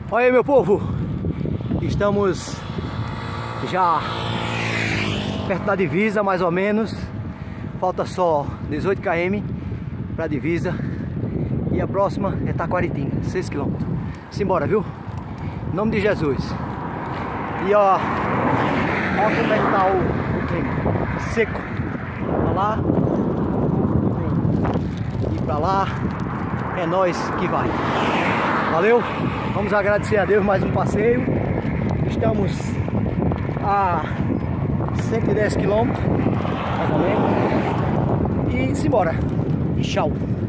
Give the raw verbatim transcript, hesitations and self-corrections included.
Olha aí, meu povo, estamos já perto da divisa, mais ou menos. Falta só dezoito quilômetros para a divisa. E a próxima é Taquaritinga, seis quilômetros. Simbora, viu? Em nome de Jesus. E ó, olha como é que tá o, o clima. Seco. Pra lá e pra lá. É nós que vai. Valeu? Vamos agradecer a Deus mais um passeio. Estamos a cento e dez quilômetros, mais ou menos. E simbora. E tchau.